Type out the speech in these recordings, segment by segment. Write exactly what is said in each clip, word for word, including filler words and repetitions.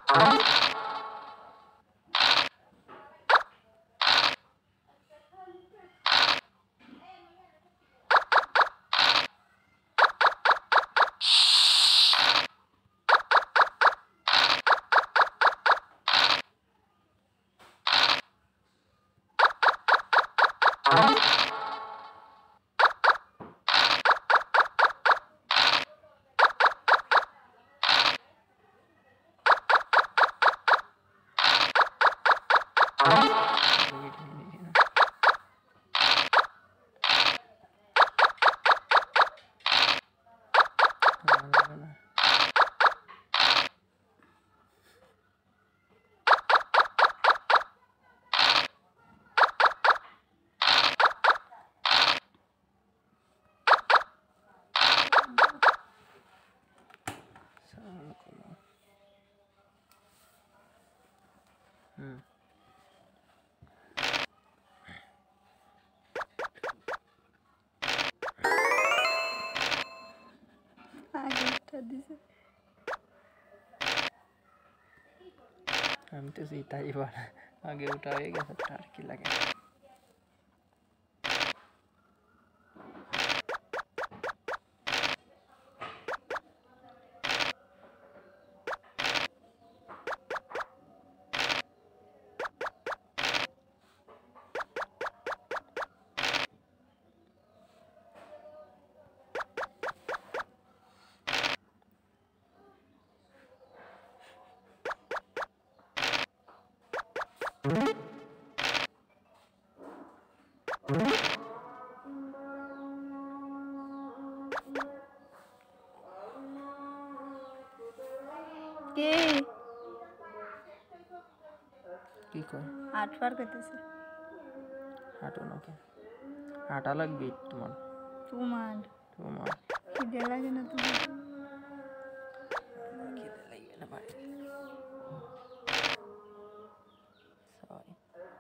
हम्म हम तो सीता ही बार आगे उठाएगा सब टार की लगे। के की को आठ बार कहते से हाटो न के हाटा लग भी तुम्हार तू मान तुम्हार कि देला के ना तू की दे लगे ना भाई सॉरी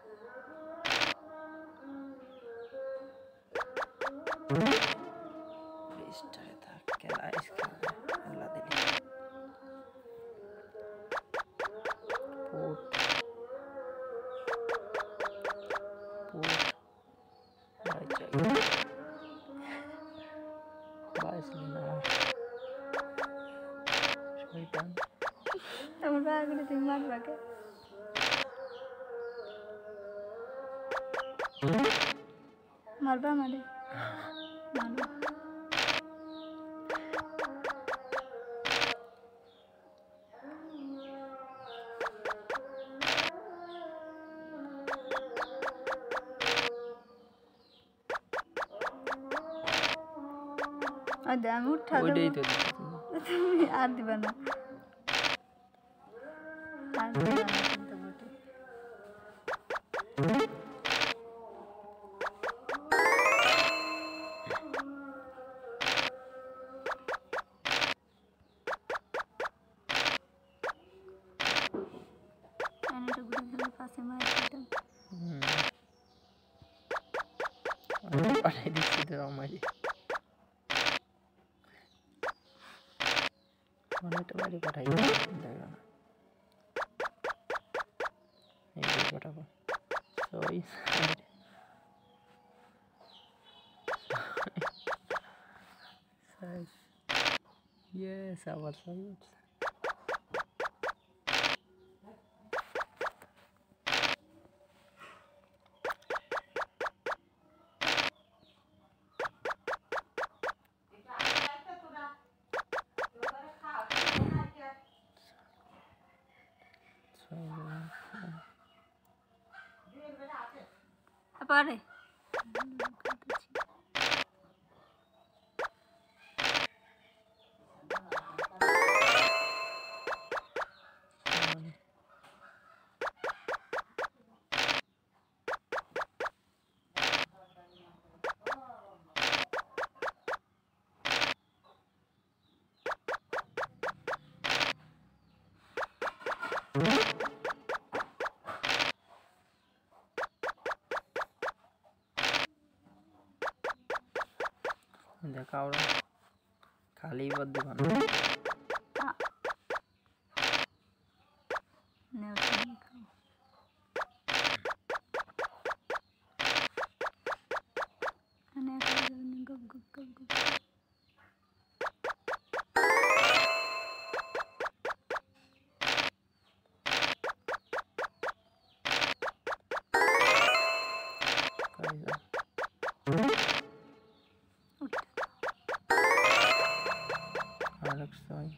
बेस्ट है था क्या इसका अल्लाह दिली पोट पोट बाईस लेना शैतान तमर बाग ने तुम मार बाके मारबा मारे मारो अदा उठा वो दे तो तुम यार दीवाना यार दीवाना तो बोटे मैंने तो गुरु के पास से मार दिया हम्म अरे दिखी तो हमारी मैंने तो वाली पढ़ाई देगा ना ये भी पढ़ा सॉरी ये सब सही पारे देखा और खाली बद दुकान ছয়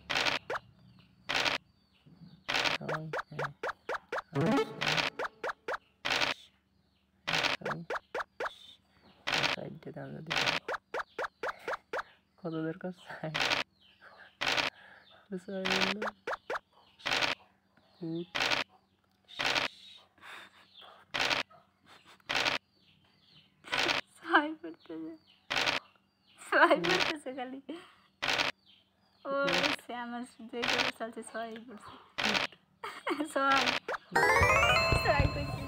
ছয় হ্যাঁ আট ছয় সাইডে দাম যদি কত দরকার ছয় ছয় বললো ফুট ছয় পড়তেছে ছয় পড়তেছে খালি ও সে আমার যেই করে চলছে ছয় পড়ছে ছয় ছয় পড়ছে